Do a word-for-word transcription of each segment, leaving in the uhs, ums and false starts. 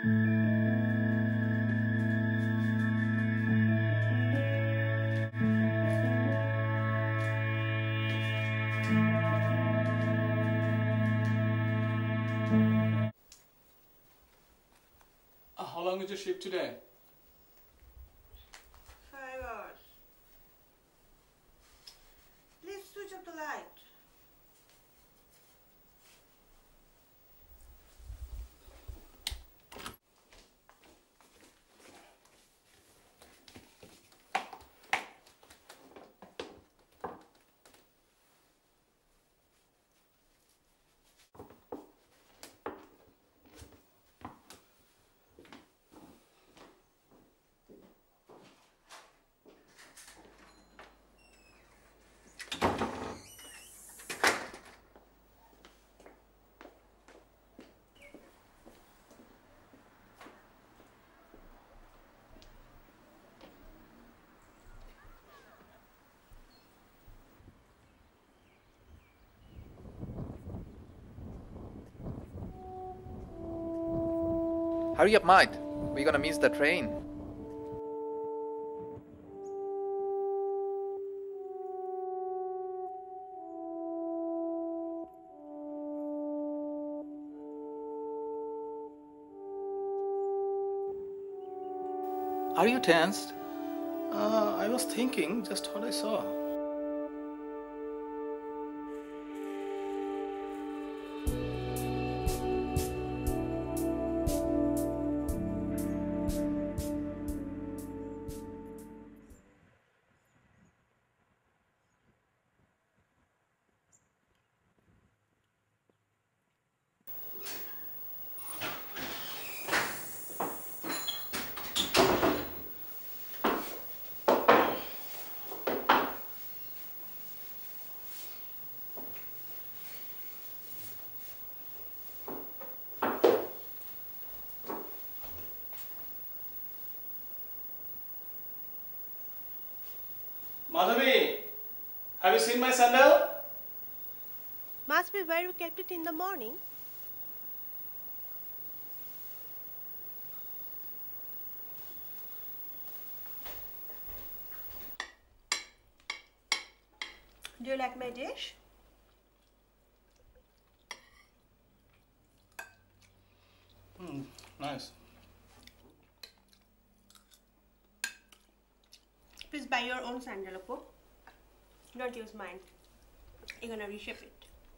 Uh, how long is your shift today? Five hours. Please switch off the light. Hurry up, mate. We're gonna miss the train. Are you tensed? Uh, I was thinking just what I saw. Madhavi, have you seen my sandal? Must be where you kept it in the morning. Do you like my dish? Hmm, nice. Please buy your own sandal, okay? Don't use mine. You're gonna reshape it.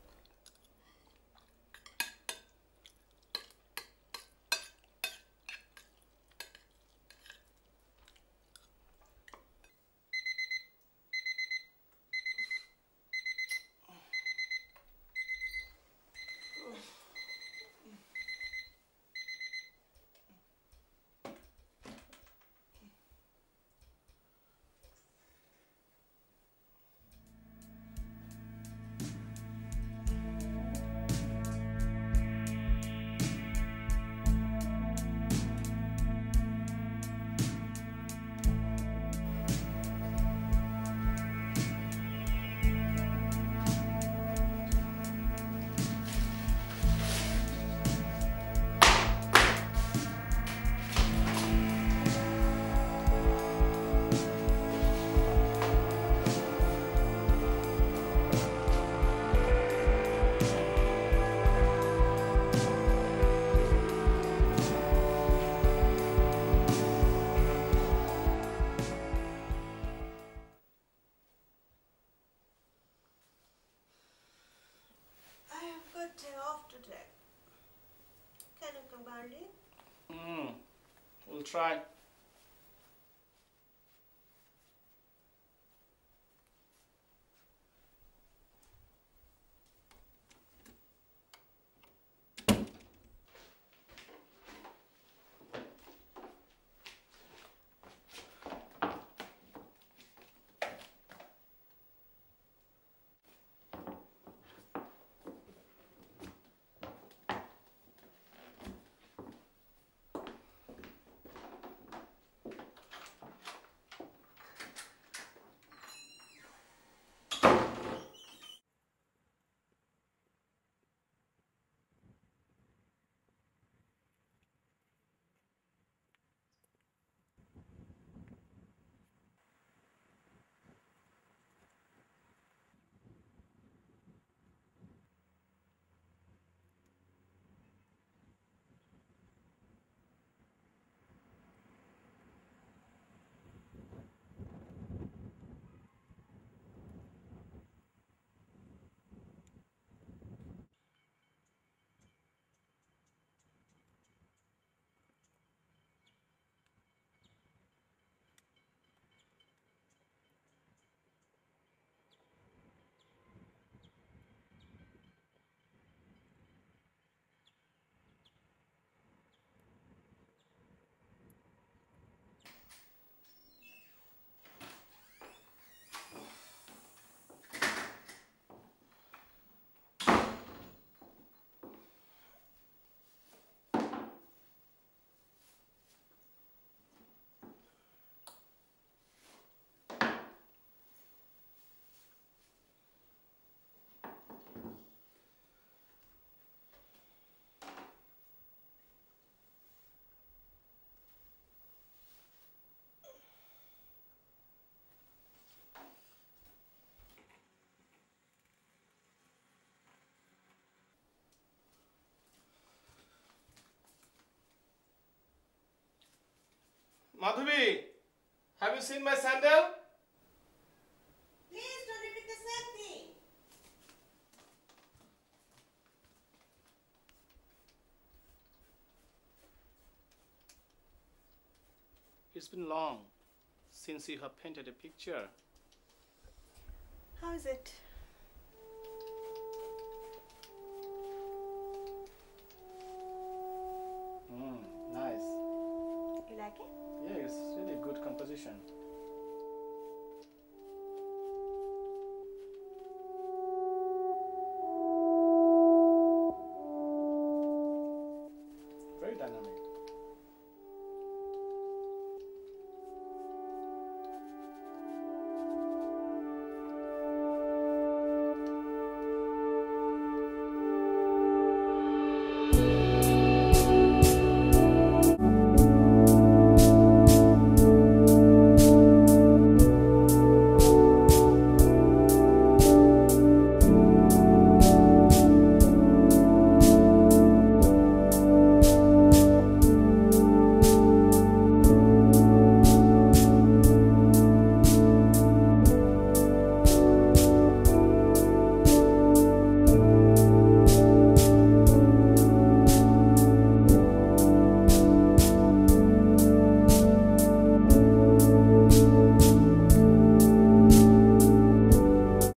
Day off today. Can you come early? Hmm, we'll try. Madhubi, have you seen my sandal? Please don't repeat the same thing. It's been long since you have painted a picture. How is it?